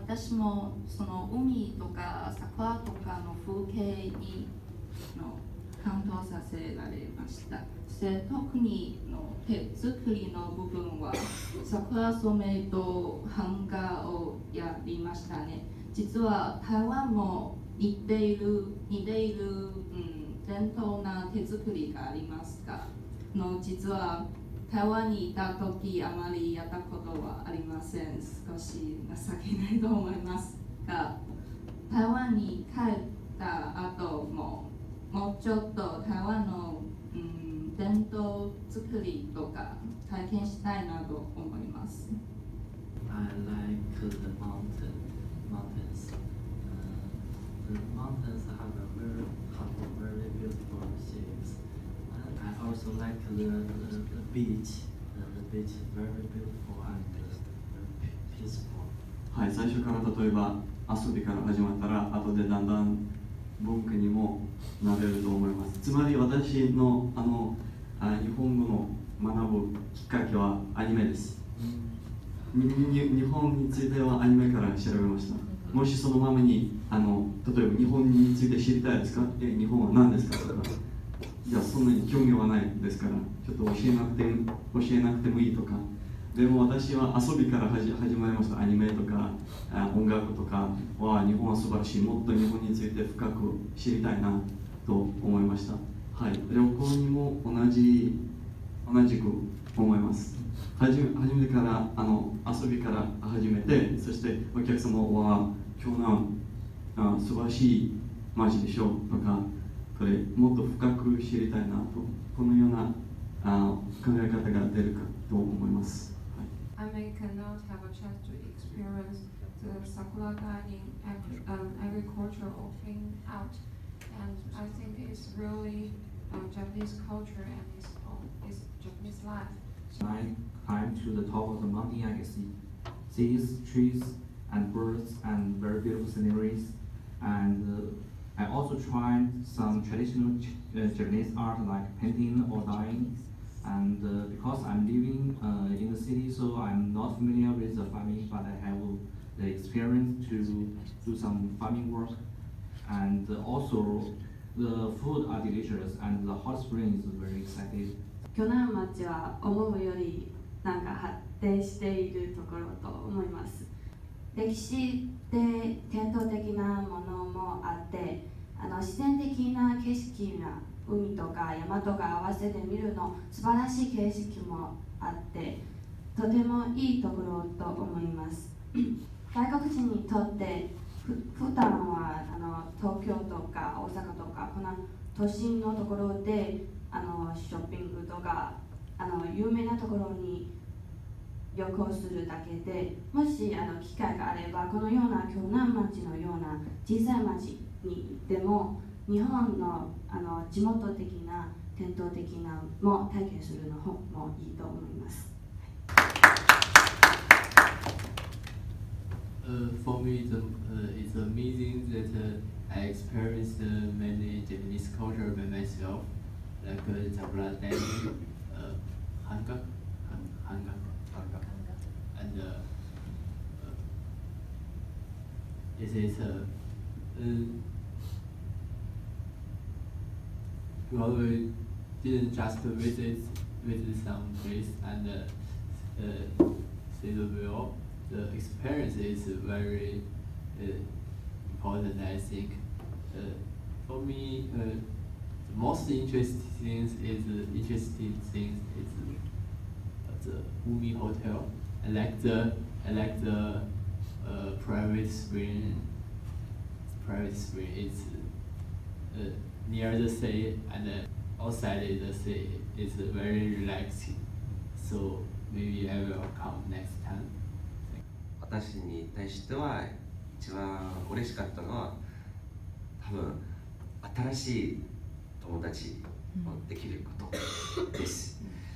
私もその海とか桜とかの風景に感動させられました。そして特にの手作りの部分は桜染めと版画をやりましたね。実は台湾も似ている、伝統な手作りがありますが、実は台湾にいた時あまりやったことはありません。少し情けないと思いますが、台湾に帰った後ももうちょっと台湾の、伝統作りとか体験したいなと思います。 I like the mountains. The mountains have a very beautiful shapes. I also like the beach. The beach is very beautiful and peaceful. はい、最初から例えば遊びから始まったら後でだんだん文化にもなれると思います。つまり私の日本語の学ぶきっかけはアニメです。日本についてはアニメから調べました。もしそのままに例えば日本について知りたいですか？日本は何ですか？とか、いやそんなに興味はないですから、ちょっと教えなくてもいいとか。でも私は遊びから始まりました。アニメとか音楽とかは日本は素晴らしい。もっと日本について深く知りたいなと思いました。はい、旅行にも同じく思います。初めから遊びから始めて、そしてお客様は今日の素晴らしい街でしょうとか、これもっと深く知りたいなと、このような考え方が出るかと思います。 I cannot have a chance to experience the sakura garden agricultural thing out, and I think it's really Japanese culture and it's Japanese life. I climb to the top of the mountain, I can see seas, trees, and birds, and very beautiful sceneries. And I also tried some traditional Japanese art like painting or dyeing. And because I'm living in the city, so I'm not familiar with the farming, but I have the experience to do some farming work. And also, the food are delicious, and the hot spring is very exciting. 鋸南町は思うより発展しているところと思います。歴史で伝統的なものもあって、自然的な景色な海とか山とか合わせて見るの素晴らしい景色もあって、とてもいいところと思います。外国人にとって普段は東京とか大阪とかこの都心のところでショッピングとか有名なところに旅行するだけで、もし機会があればこのような鋸南町のような小さい町に行っても日本の地元的な伝統的なも体験するのもいいと思います。 For me, it's amazing that I experienced many Japanese culture by myself, like sakura dancing, hanga, and it is well, we didn't just visit some place and see the view. The experience is very important, I think. For me, the most interesting thing is the Umi Hotel. I like the private spring. It's near the sea and outside the sea. It's very relaxing. So maybe I will come next time. 私に対しては一番嬉しかったのは多分新しい友達をできることです。